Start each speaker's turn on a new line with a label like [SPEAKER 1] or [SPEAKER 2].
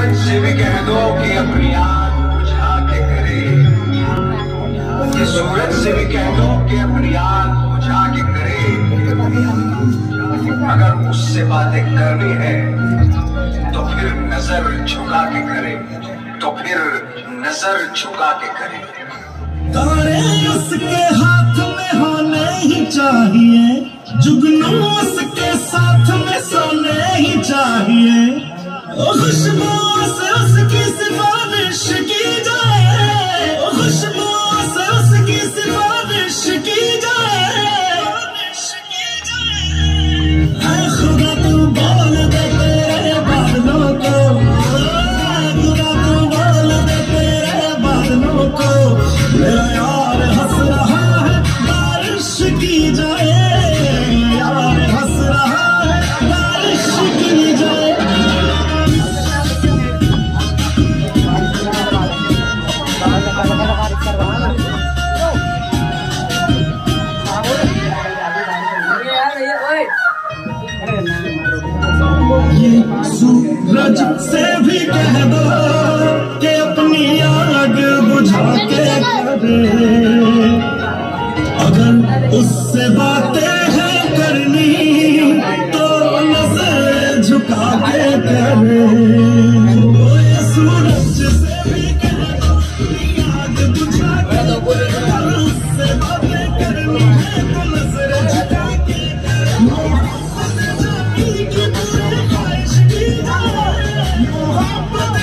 [SPEAKER 1] सूरज से भी कह दो कि अपनी आग बुझा के करे। ये सूरज से भी कह दो कि अपनी आग बुझा के करे। अगर उससे बातें करनी है तो फिर नजर झुका के करे, तो फिर नजर झुका के करे।
[SPEAKER 2] तारे उसके हाथ में होने ही चाहिए, जुगनू उसके साथ में सोने ही चाहिए। खुशबू से उसकी सिफारिश की जाए, खुशबू से उसकी सिफारिश की जाए। है खुदा तू बोल दे तेरे बादलों को, खुदा तू बोल दे तेरे बादलों को, मेरा यार हंस रहा है बारिश की जाए, यार हंस रहा है बारिश की जाए। ये सूरज से भी कह दो कि अपनी आग बुझा के करे। अगर उससे बातें हैं करनी तो नजर झुका के करे। ये सूरज से भी कह दो अपनी आग बुझा के करे। अगर उससे बातें करनी है तो नजर झुका के करे।